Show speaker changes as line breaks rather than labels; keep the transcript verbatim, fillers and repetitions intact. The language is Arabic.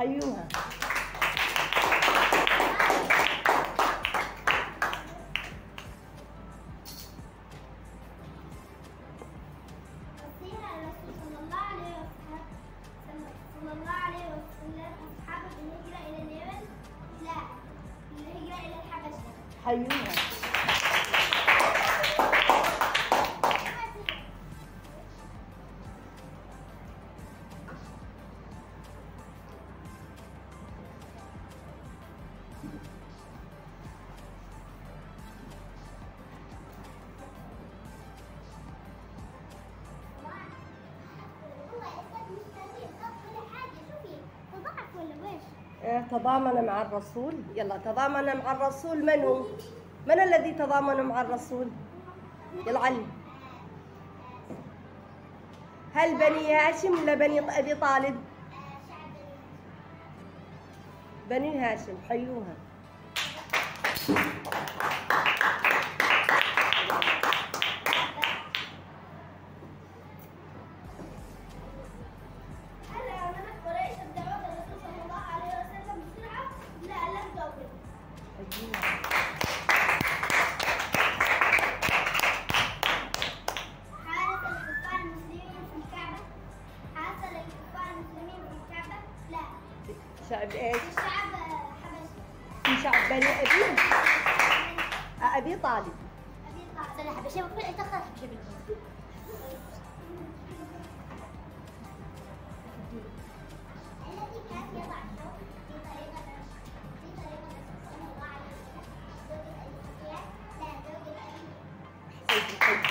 حيوها.
صلى الله عليه وسلم أصحابه بالهجرة إلى اليمن؟ لا، بالهجرة إلى الحبشة.
حيوها. تضامن مع الرسول. يلا تضامن مع الرسول. من هو؟ من الذي تضامن مع الرسول؟ يلا علي. هل بني هاشم ولا بني أبي طالب؟ بني هاشم. حيوها.
حارس الكفار المسلمين في الكعبة؟ حاصر الكفار المسلمين في الكعبة؟ لا.
شعب ايش؟
الشعب حبشي.
في شعب بني أبي أبي طالب.
أبي طالب. أنا حبشي المفروض أنت خلاص حبشي بالكل. الذي كان يضع الشوك في طريقة في طريقة صلى الله عليه وسلم زوجة أبي سفيان؟ لا، زوجة أبي.